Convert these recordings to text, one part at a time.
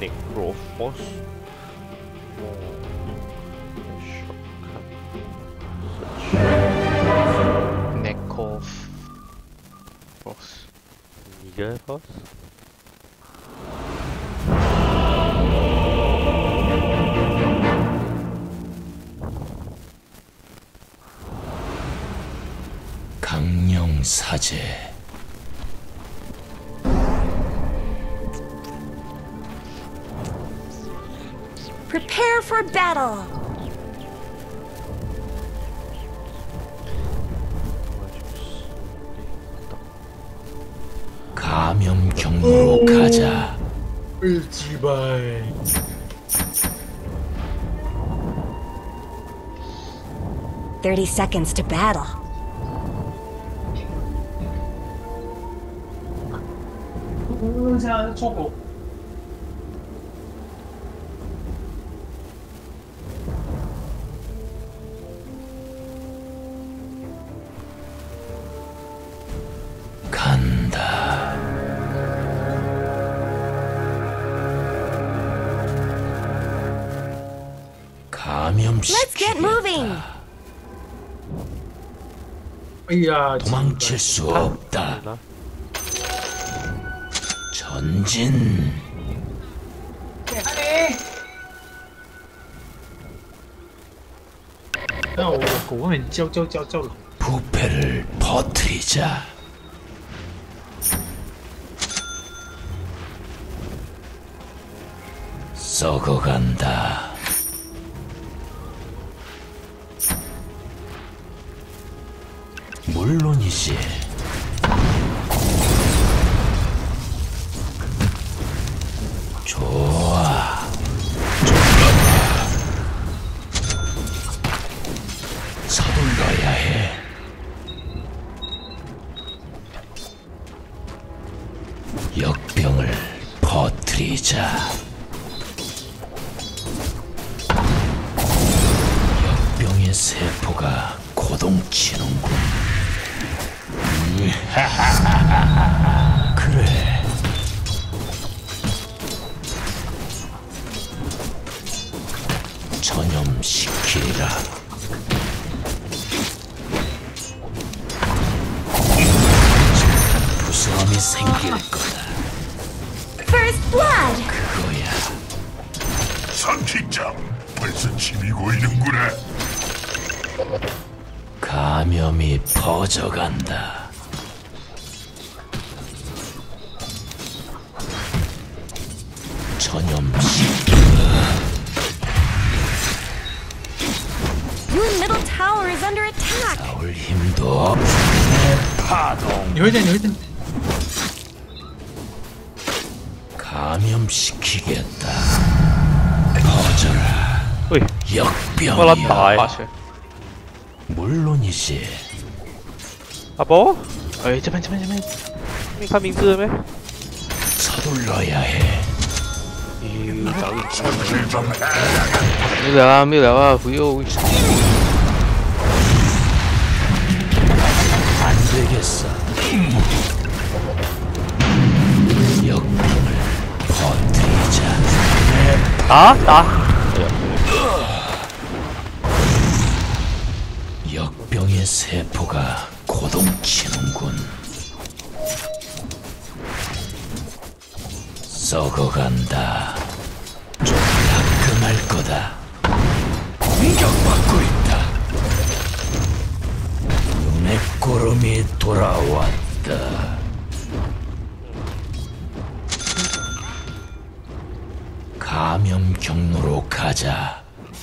Necrophos. Necrophos. Nigerphos. 강령사제. Prepare for battle. 감염 경로로 가자. 제발. "30 seconds to battle." 자, 초고. 간다. Let's get moving. 감염시키겠다. 이야, 도망칠 수 없다. 전진. 야, 그거는 쩍쩍쩍쩍. 부패를 퍼뜨리자. 썩어간다. 물론이지. 좋아. 서둘러야 해. 역병을 퍼뜨리자. 역병의 세포가 고동치는군. 그래. 전염시키리라. 부스럼이 생길 거다. First blood. 그거야. 삼식장 벌써 침이 고이는구나. 감염이 퍼져간다. 전염시키. Your middle tower is under attack. 싸울 힘도 없네. 파동. 여기다. 감염시키겠다. 퍼져라. Ui, 역병이야. có lắm tội. 물론이지. À bố, Ê, chấp anh. mình pha mình dưa mấy. 서둘러야 해. 손질 좀 해. 밀려와, 부요. 안 되겠어. 역병을 퍼뜨리자. Đó. 역병의 세포가 고동치는군. 썩어간다. 좀 따끔할 거다. 공격받고 있다. 눈의 구름이 돌아왔다. 감염 경로로 가자.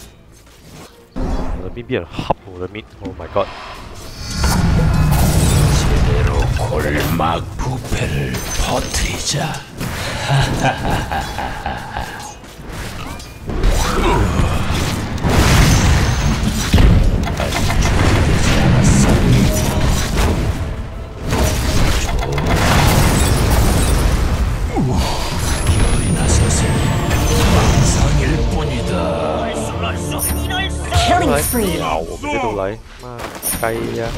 Rồi mi biển hấp rồi mi. Oh my god. 제대로 골막 부패를 퍼뜨리자. 아직 준비되지 않았어. 기어이 나서서 망상일 뿐이다. Killing spree. Wow, cái đồ lấy mà cay nha.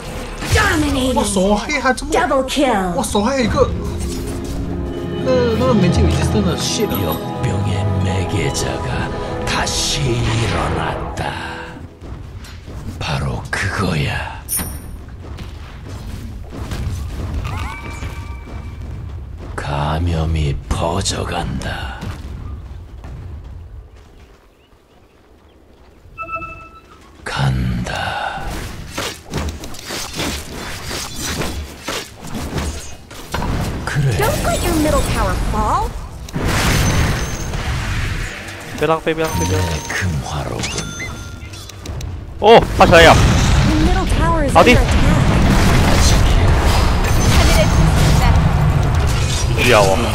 Dominating. 我手黑还这么， Double kill. 我手还有一个，那这门前有一只真的shit了。 역병의 매개자가 다시 일어났다. 바로 그거야. 감염이 퍼져간다. 간다. 그래. Don't let your middle tower fall. 别浪费，别浪费，别浪费。 내 금화로군. 哦，爬起来呀！ Your middle tower is 好的 under attack. 需要我。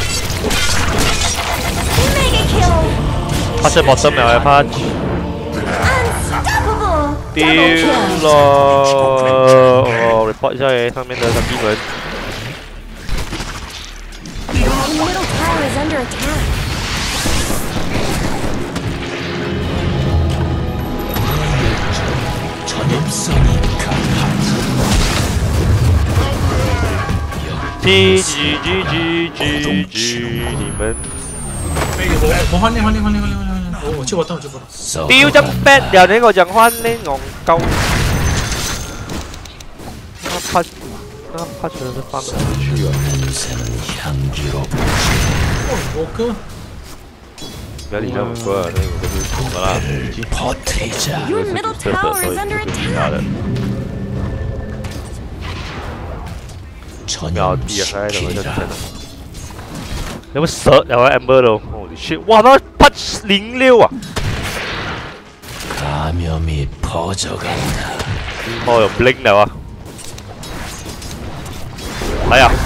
Mega kill. 爬起来bottom了，爬。 Unstoppable. 丢 Double kill. 了！哦 ，report 一下诶，上面的三敌人。 Your middle tower is under attack. 전염성이 강하다. GGGGG，你们我换练，我去我当。 丢张 bad 了，你我就换呢，戇鳩。那爬起来是放哪里去啊？ 냄새는 향기로 我哥， 不要理那么多了，那个都是什么啦？ 퍼뜨리자. Your middle 这 tower 所以 is under 就是其他的 어, 秒厉害的，我就真 전염시키라. 的。有冇蛇？有冇 amber 咯？Holy shit！哇，那patch 06啊！ 감염이 퍼져간다. 哦，有 blink 了啊！哎呀，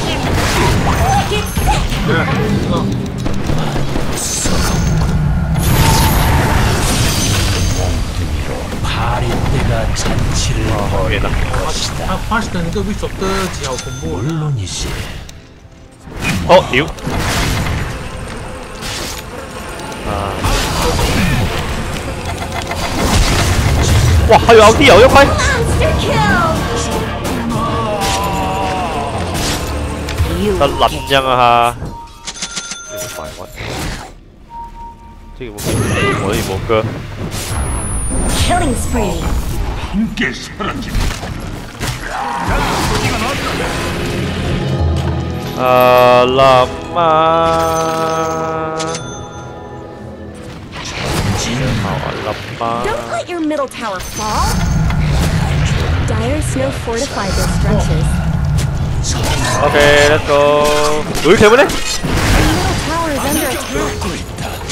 파리떼가 잔치를 后面的。 他 punch 的那个 wave of 的极好恐怖。 물론이지. 哦，屌！啊！哇，還有啲有一批。 Monster kill. 得撚樣啊！這個快活，這個我哋冇歌。 Killing spree. 함께 사라짐. 冧啊！好啊，冧啊！ Don't let your middle tower fall. Dire snow fortified their structures. OK，let's go。有條咩咧？ Your middle tower is under attack.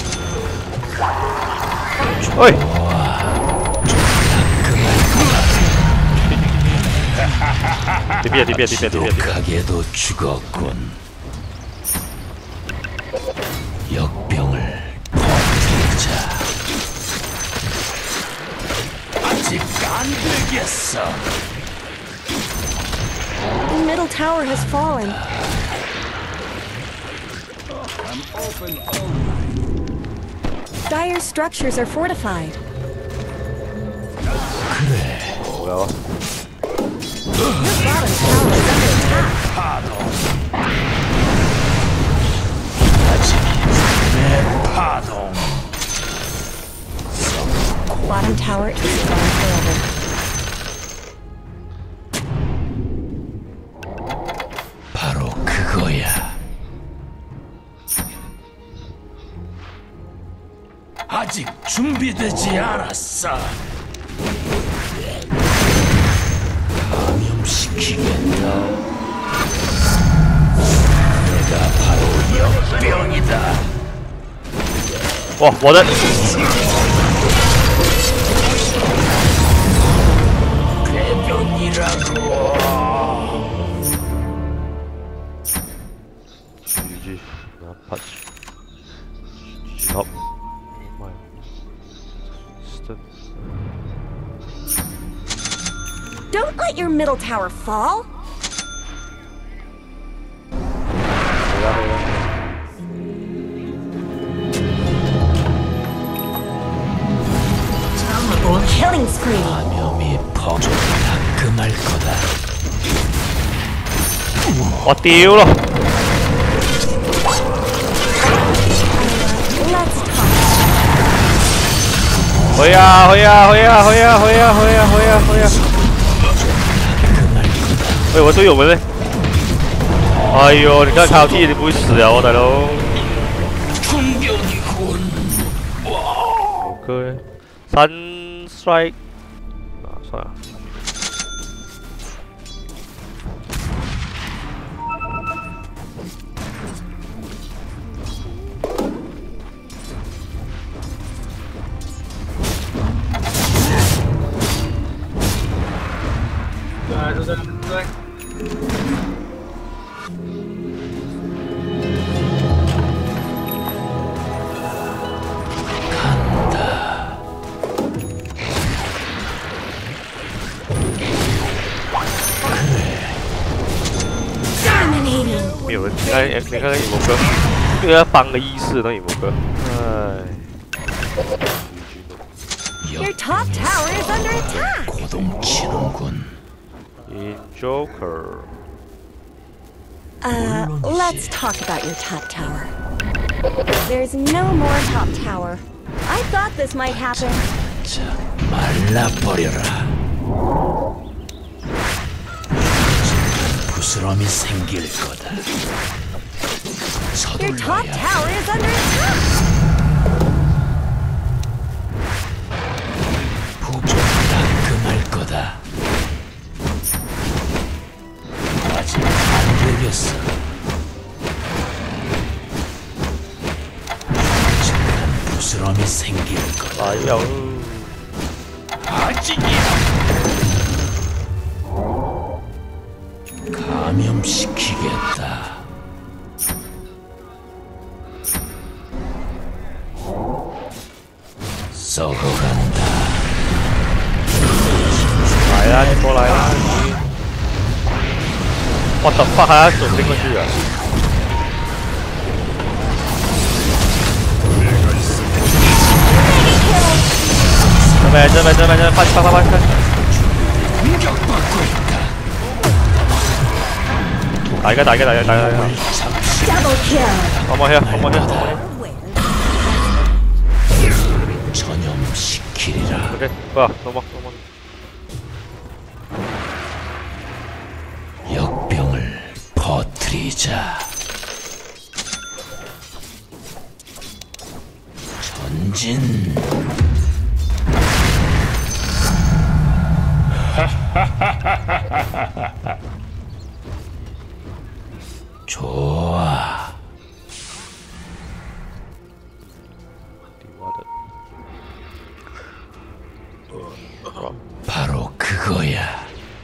喂！뒤비야。 지독하게도 죽었군. 역병을 퍼뜨리자. 아직 안 되겠어. The middle tower has fallen. Dire structures are fortified. 뭐야? Your bottom tower is under attack. 내 파동. Bottom tower is gone forever. 바로 그거야. 아직 준비되지 않았어. 감염시키겠다. 내가 바로 역병이다. 哇，我的 괴병이라고. GG，拿 patch。好。My stun。 Don't let your middle tower fall. 回来。 Killing spree. 감염이 퍼져 따끔할 거다. 我屌咯！ 호야.喂，我队友们呢？哎呦，你看卡屁，你不会死啊，我大佬。 OK， 3 strike 啊，算了。 来，就这样，对。 Dominating. 没有人，你看看羽毛哥，这个帮的意思，那羽毛哥，哎。 Your top tower is under attack. 고동치는군. In Joker. Let's talk about your top tower. There's no more top tower. I thought this might happen. 자, 말라버려라. 부스럼이 생길 거다. Your top 서둘러야 tower is under attack. 부족 따끔할 거다. 아직 안 되겠어. 잠깐 부스럼이 생길 거다. 아야. 아직이야. 감염시키겠다. 썩어간다. 来啦，你过来啦！我的发还要准备过去啊！这边，快！ 打一个！ Double kill. 往往下！ 전염시키리라. OK， 过，넘어。 역병을 퍼뜨리자. 전진. 좋아. 바로 그거야.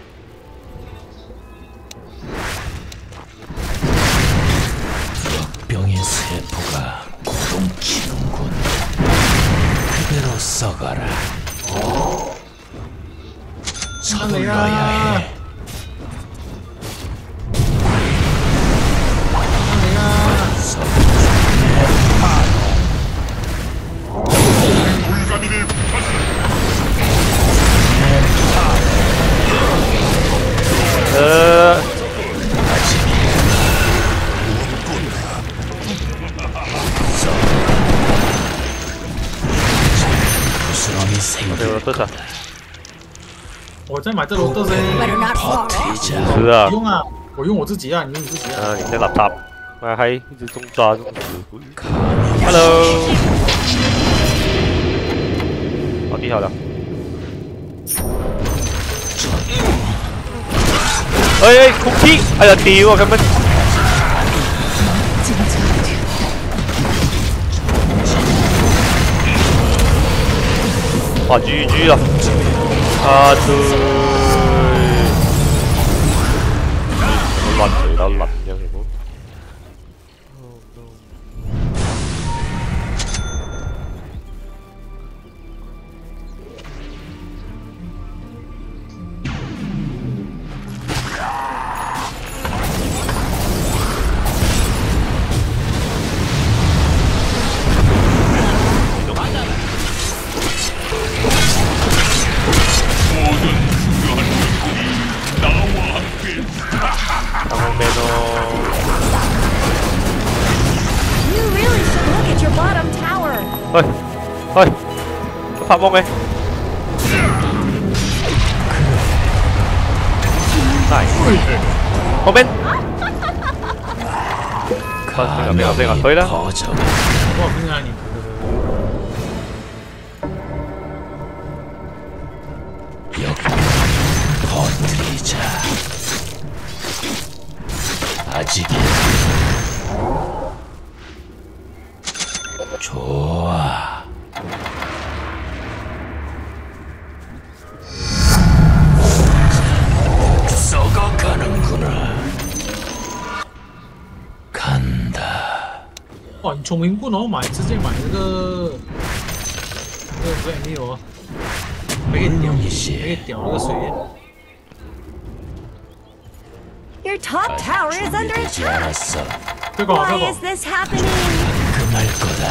역병의 세포가 고동치는군. 그대로 썩어라. 서둘러야 해. 부스럼이 생길 多少？ 我在买这罗特噻， Better not fall off. 퍼뜨리자. 是啊。 用啊，我用我自己啊，你用你自己啊。 你在laptop，还一直中抓中死。Hello。好，地好了。哎，空气！哎呀，屌啊，根本。哇，GG 啦！啊對，我撚嚟到撚樣嘅冇。 发梦哎。后面。내가 거의 다. 퍼져가 뭐 그냥 아니. 퍼뜨리자. 아직이야. 좋아. 썩어가는구나. 간다. 哇，你聪明不能买，直接买那个没有，没给屌，没给屌那个水焰。 Your top tower is under 준비되지 attack. 않았어. 这个 Why 这 is 个， this happening? 금할 거다.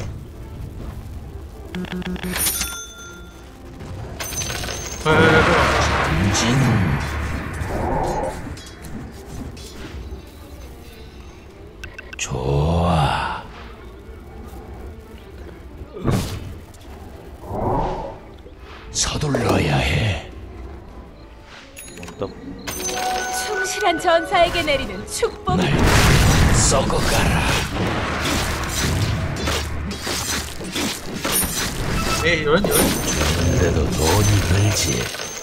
진 좋아. 서둘러야 해. 충실한 전사에게 내리는 축복. 날 썩어가라. 哎，有人， 그래도 돈이 들지.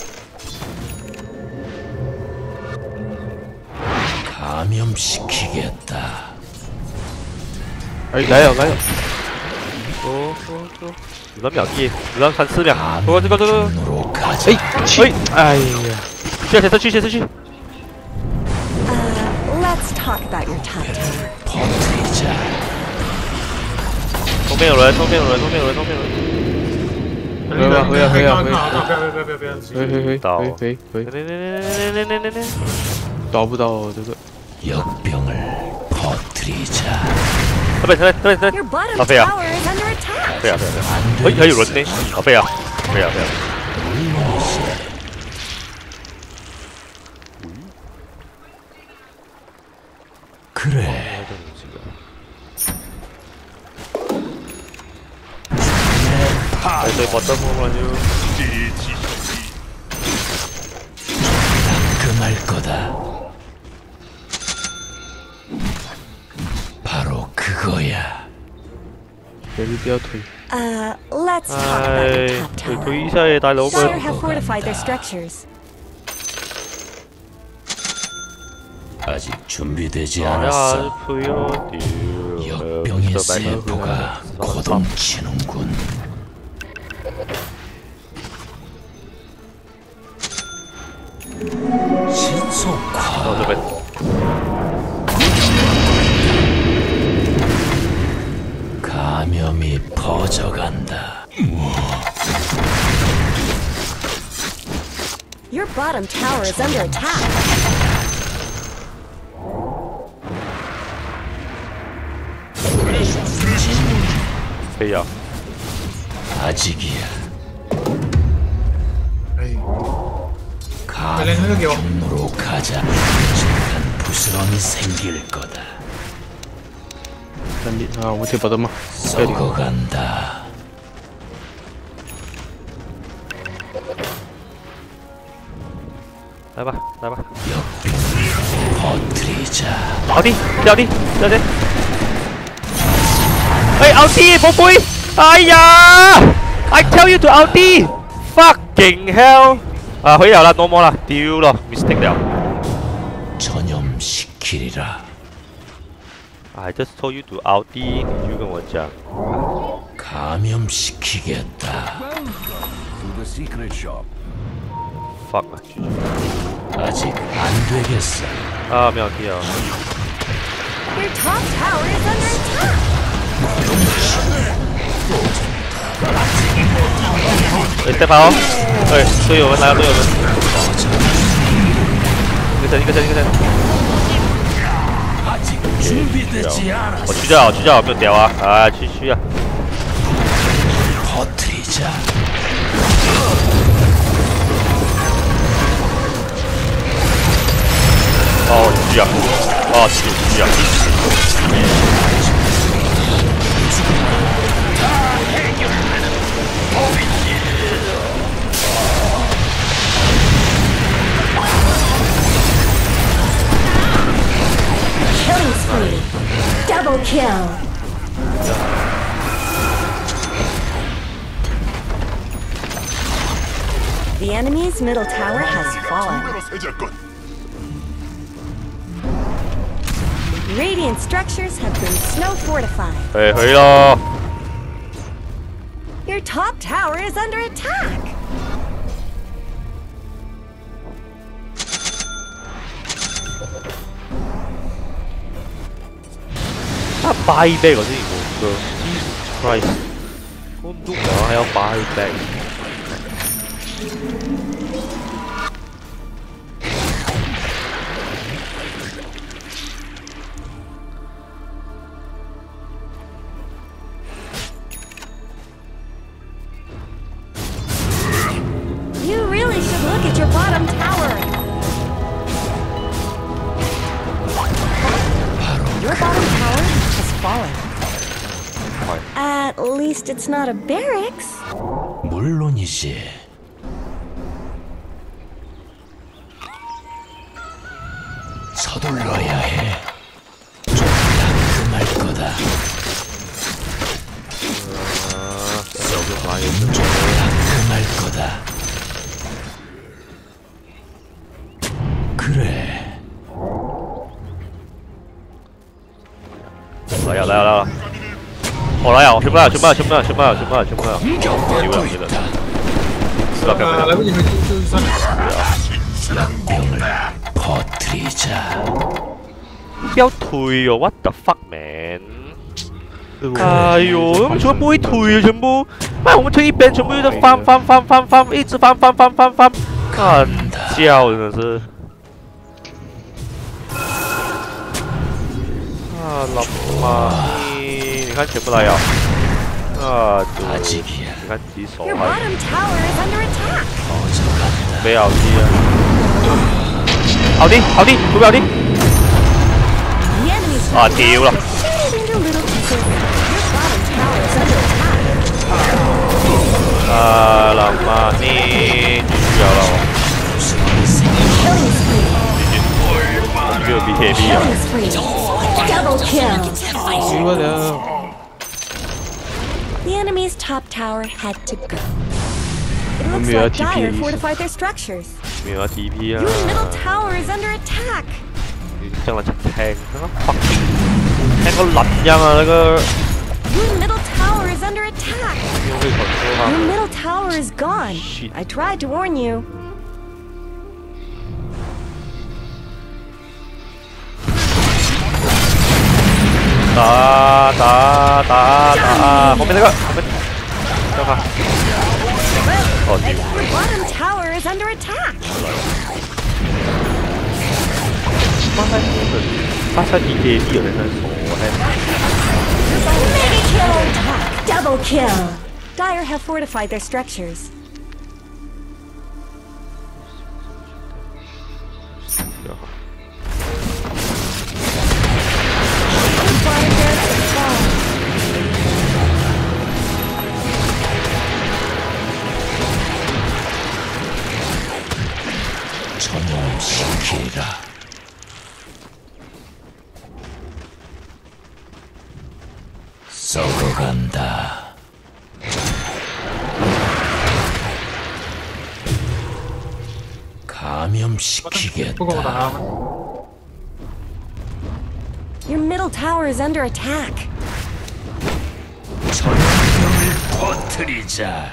감염시키겠다. 아이 나요 나요. 2몇 개? 3, 4명. 저거. 감염으로 가자. 에이 치. 아이야. 去。 Let's talk about your top tower. 퍼뜨리자. 后面有人。 不要， 不要到回， 呢。 到不到这个？ 역병을 퍼뜨리자. 对。 Your bottom Ah, fair. tower is under attack. 对啊。还有人呢。背啊。 그래. 对，我登陆了就。 금할 거다. 바로 그거야. 여기 뼈推。 Let's talk about your top 哎， tower. 推一下也大佬 Dire 们。 have fortified their structures. 아직 준비되지 啊， 않았어. 推哦，丢。 역병의 세포가 고동치는군. 신속화. 这边。 감염이 퍼져간다. Your bottom tower is under attack. 페이야. 아직이야. 哎， 감염으로 가자. 잠깐 부스럼이 생길 거다. 我这把的吗？这里。 썩어간다. 来吧。 퍼뜨리자. 奥迪，掉地。哎，奥迪，宝贝！哎呀 ！I tell you to 奥迪 ！Fucking hell！ 啊，回了啦，no more啦，丢了 ，mistake 了。 전염시키리라. I just told you to 奥迪，你就跟我讲。 감염시키겠다. Fuck 啊，拒绝。 아직 안 되겠어. 啊，没有踢啊。 Your top tower is under attack. 哎，再跑！哎，队友们来了，队友们。一个人。 아직 준비되지 않았어. 我去掉，没有屌啊！啊，去啊！ 퍼뜨리자. 어, 뒤야. 아, 뒤야. Double kill. The enemy's middle tower has fallen. Radiant structures have been snow fortified. 誒去咯！ Your top tower is under attack. buyback 我先冇㗎 ，Jesus Christ！ 我唔懂啊，還要 buyback。 You really should look at your bottom tower. Your bottom tower has fallen. At least it's not a barracks. 물론이지. 서둘러야 해. 좀 따끔할 거다. 좀 따끔할 거다. 그래. 嚟啊嚟啊嚟啊！我嚟啊！全部啦！全部啦！全部啦！全部啦！全部啦！全部啦！屌啊！記得。死啦！咁來不及回就算了。 병을 퍼뜨리자. 不要退哦 ！What the fuck man！ 哎呦，他们全部不会退，全部，妈，我们退一边，全部都在翻，一直翻，干叫真的是。啊，老妈，你看全部来了，啊，对， 아직이야. 你看几手 Your 还 bottom tower is under attack. 어져간다. 没好低啊，好低，好低，不要低， The enemy's 啊丢了， shifting a little too quickly. Your bottom tower is under attack. 啊，老妈，你继续要了， Killing spree. 这个 BKB 啊。 Killing spree. Double kill. 死了！ The enemy's top tower had to go. It 我 looks 们要 like TP Dire 的意思。 fortified their structures. 没有 TP 啊 Your，middle tower is under attack. 將來就聽啊 fucking 聽個撚樣啊那個， Your middle tower is under attack. 用佢 control 下 Your middle tower is gone. Shit. I tried to warn you. 打，後面那個，後面，讓他，哦屌， Your bottom tower is under attack. 發生 BKB 有人在傻咧， Mega kill. Double kill. Dire have fortified their structures. Your bottom barracks have fallen. 전염시키라. 썩어간다. 감염시키겠다. 不够打。 Your middle tower is under attack. 전염병을 퍼뜨리자.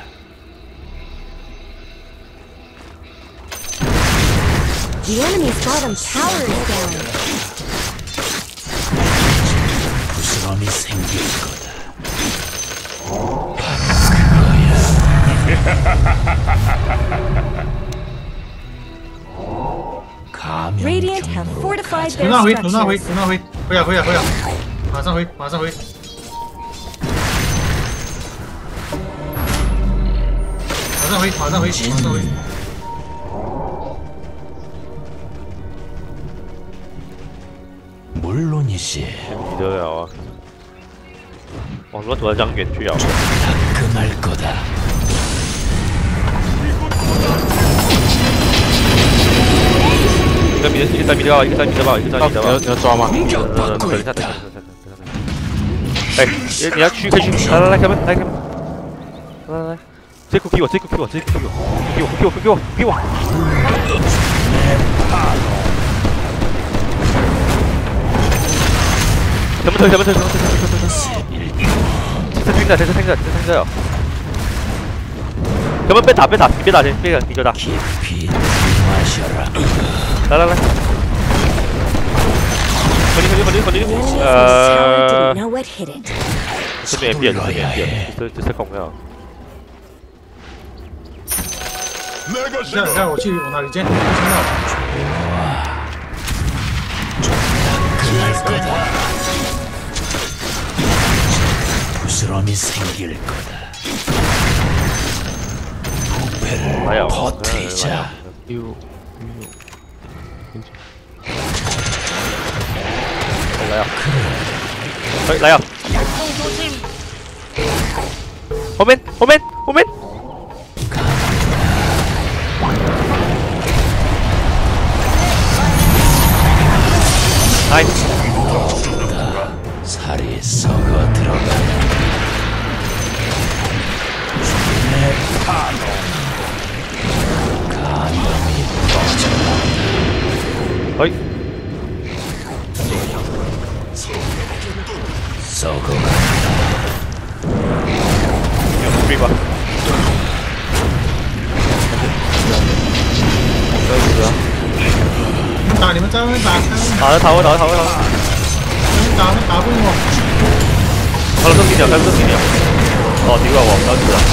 The enemy's bottom tower is down. 부스럼이 생길 거다. 바로 그거야. Radiant have fortified 卢 their 娜回，卢娜回， structures. 卢娜回，回呀回呀回呀，马上回，马上回，马上回，马上回，马上回。 물론이지. 你得了啊，哇，我躲到这样远去啊， 따끔할 거다. 一个在米德堡，一个在米德堡， 你要抓吗？ 等一下，等一下，等一下。 哎，你要去可以去，来，开门，来，这 cookie 我，给我。什么推？这听着。根本别打，你别打，你就打。来。 The enemy's tower didn't know what hit it. 这边也变，这是空了。 让我去往哪里见？ 부스럼이 생길 거다. 부패를 퍼뜨리자. 来啊！后面！来！ 살이 썩어 들어간다. 내 파도 감염이 퍼져간다. 어이. 썩어간다. 이거 봐. 打你们在外面打， 打不赢我。他的生气鸟，哦，敌怪我，不要死了。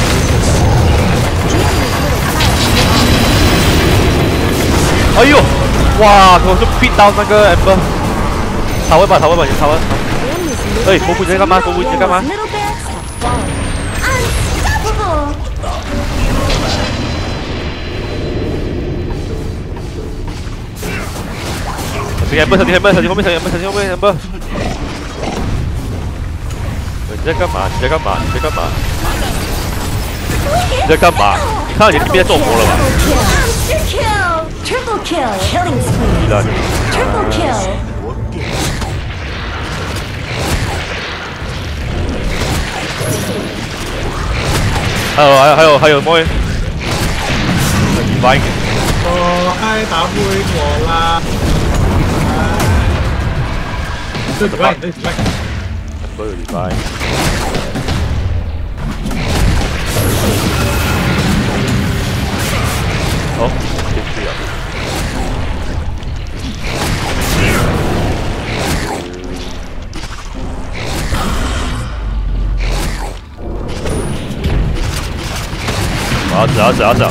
哎呦，哇，我就 beat 到那个 Amber， 逃位吧，你逃位。哎，伯父你在干嘛？ 小心 Amber， 小心后面 Amber。 你在干嘛？你看到你边做活了吧？ Triple kill, killing spree. Triple kill. 还有妹，快！ 嗨，打不赢我啦！对， 所有礼拜。好，进去了。알았어.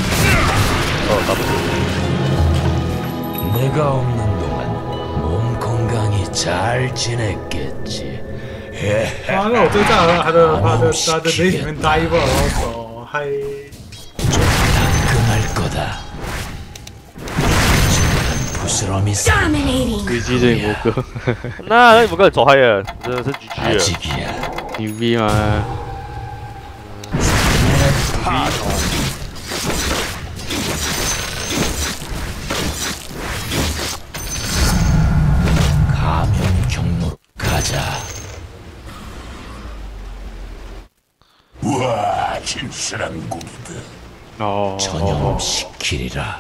내가 없는 동안 몸 건강히 잘 지냈겠지. 啊，那我最在乎他的那里面待一会儿，然后还 따끔할 거다. 부스럼이 Dominating. 狙击这一个， 那你不跟走嗨耶，真的是 GG 了。 아직이야. 牛逼吗？ 감염 경로 가자. 우와, 진실한 굽드. 전염시키리라.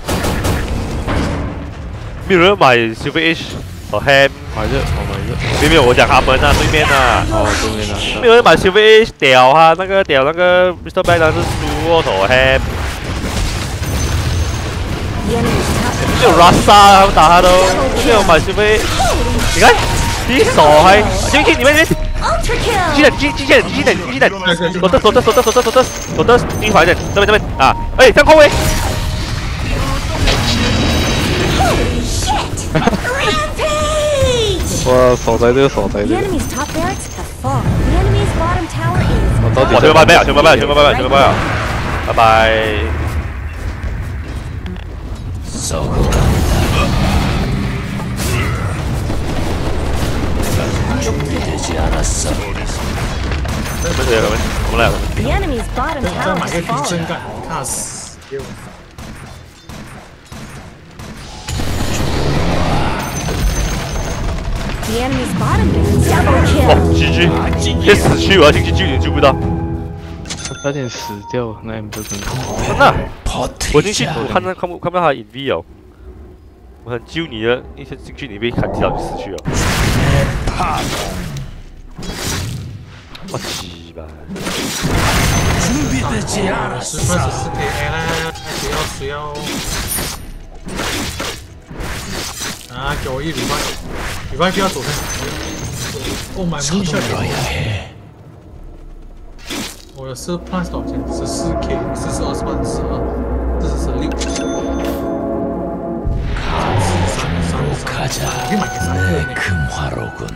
没有人买 Silver Age 和 Ham， 买这， 没有，我讲他们啊，对面啊。 对面的。 没有人买 Silver Age 屌哈，那个 Mr. Bang 是输我头 Ham。 没有 Rasa 他们打他都没有买 Silver Age， 你看，你手还，你们。 机器人，躲得，低滑一点，这边啊，哎，上后卫。 哇，手在这个。 The enemy's top barracks have fallen. The enemy's bottom tower is. 哇，全部拜，拜拜。 준비되지 않았어. The enemy's bottom 再 tower 买个 has 挺 fallen. 身感，怕死！给我。 준비되지 The enemy's bottom gets double 哦 kill. ，GG，别死去，我要进去救你救不到。 差点死掉，那也不是真的，我进去 버티자. 我看不到他的 NV 哦，我很救你的，一进去你被砍击到就死去了。我鸡巴！ 준비되지 않았어. 14K， 来，谁要？啊，给我一revive不要走开。Oh my god！ 서둘러야 해. 我的是 plus 多少钱？14K， 42万12，这是16。 가자. 我可以买给3个 내 呢。 금화로군.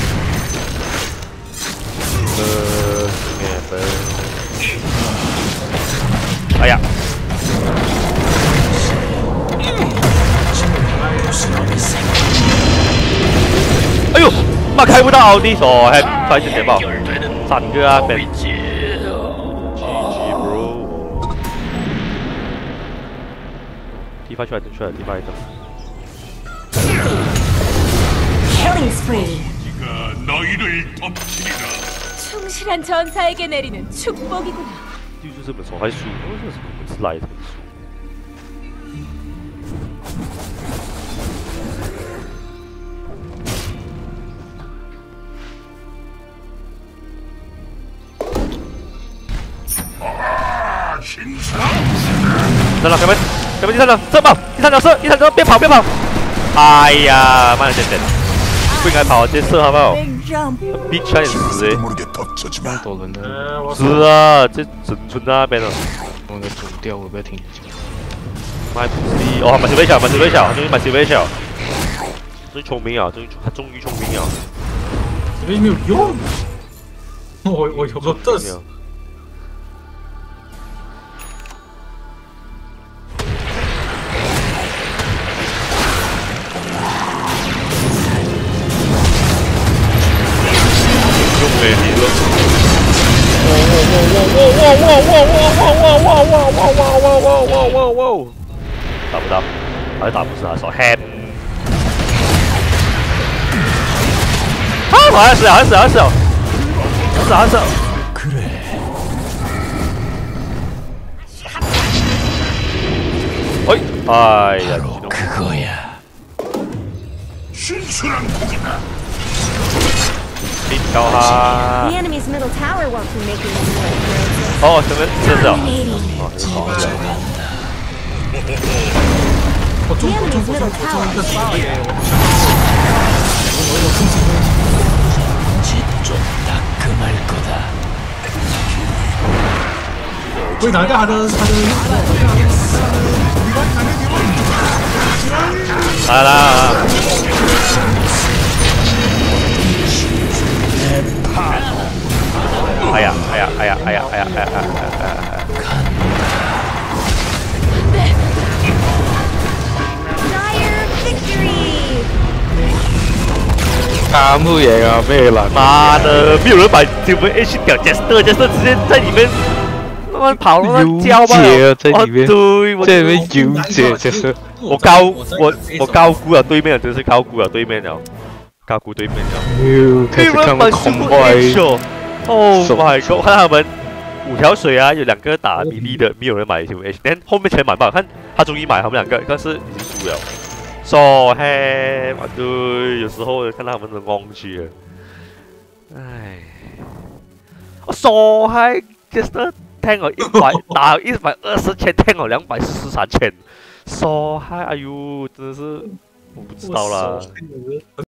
哎呀， 부스럼이 생길 哎呦，妈开不到你手，还快点点爆，3个啊，Ben。GG bro。T8出来，出来，T8一个。 Killing spree. 네가 너희를 덮치리라. 충실한 전사에게 내리는 축복이구나. 就是这本手还输，这是什么来的？ 三了，开门，第三了，射爆，第三脚射，别跑，哎呀，慢了点，不应该跑，直接射好不好？ Big jump. 逼出来死 모르게 덮쳐지 마. 多人的， 我是啊，这整村在那边了， 我给走掉，我不要停下。 买不是，哦，买小微小，终于买小微小，终于聪明啊，他终于聪明啊， 这边没有用。我有个嘚瑟。 美丽了！哇！打不到，还是打不死他手 hand。啊！好死！ 그래. 哎呀， 바로 그거야. 신선한 고기다. 你挑他 The。enemy's middle tower won't be making any more appearances. 哦，这边是哦。 Dominating. 哦，这是好的。 我中 The 一 enemy's 个 middle tower 死 is 了耶！ 좀 따끔할 거다. 会拿下他的来，哎呀！ Dire victory. 卡木赢啊，被拦。 妈的，没有人把 Silver H 屌 Jester 直接在里面慢慢跑，慢慢叫吧。 在里面， 对，我在里面纠结，就是我高估了对面，真是高估了对面了，高估对面了。 开始看买恐 Super 怖。 H 哦，Oh my god！我看他们5条水啊，有2个打米粒的，没有人买 Silver H，但后面全买爆，看他终于买他们2个，但是已经输了。傻黑，啊对，有时候看到他们的忘记了，唉，我傻黑 ，just 聽我100打120千，聽我243千，傻黑，哎呦，真的是我不知道啦。